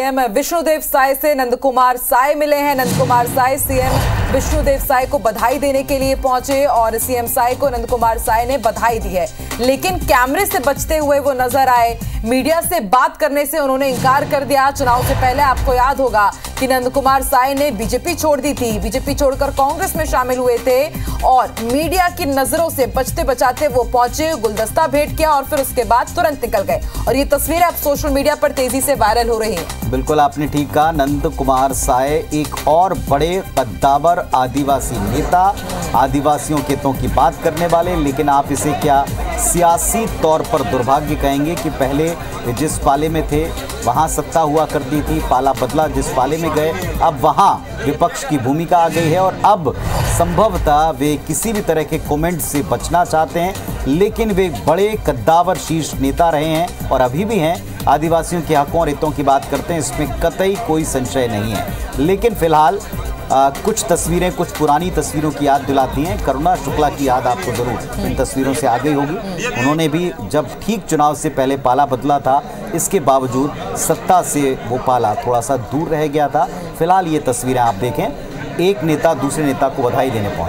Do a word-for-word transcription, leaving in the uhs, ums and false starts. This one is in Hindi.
सीएम विष्णुदेव साय से नंद कुमार साय मिले हैं। नंद कुमार साय सीएम विष्णुदेव साय को बधाई देने के लिए पहुंचे और सीएम साय को नंद कुमार साय ने बधाई दी है, लेकिन कैमरे से बचते हुए वो नजर आए। मीडिया से बात करने से उन्होंने इंकार कर दिया। चुनाव से पहले आपको याद होगा कि नंद कुमार साय ने बीजेपी छोड़ दी थी, बीजेपी छोड़कर कांग्रेस में शामिल हुए थे और मीडिया की नजरों से बचते बचाते वो पहुंचे, गुलदस्ता भेंट किया और फिर उसके बाद तुरंत निकल गए। और ये तस्वीरें अब सोशल मीडिया पर तेजी से वायरल हो रही हैं। बिल्कुल आपने ठीक कहा, नंद कुमार साय एक और बड़े कद्दावर आदिवासी नेता, आदिवासियों के हितों की बात करने वाले, लेकिन आप इसे क्या सियासी तौर पर दुर्भाग्य कहेंगे कि पहले जिस पाले में थे वहां सत्ता हुआ करती थी, पाला बदला, जिस पाले में गए अब वहां विपक्ष की भूमिका आ गई है और अब संभवतः वे किसी भी तरह के कमेंट से बचना चाहते हैं, लेकिन वे बड़े कद्दावर शीर्ष नेता रहे हैं और अभी भी हैं। आदिवासियों के हकों और हितों की बात करते हैं, इसमें कतई कोई संशय नहीं है। लेकिन फिलहाल आ, कुछ तस्वीरें कुछ पुरानी तस्वीरों की याद दिलाती हैं। करुणा शुक्ला की याद आपको जरूर इन तस्वीरों से आ गई होगी। उन्होंने भी जब ठीक चुनाव से पहले पाला बदला था, इसके बावजूद सत्ता से वो पाला थोड़ा सा दूर रह गया था। फिलहाल ये तस्वीरें आप देखें, एक नेता दूसरे नेता को बधाई देने पहुंचे।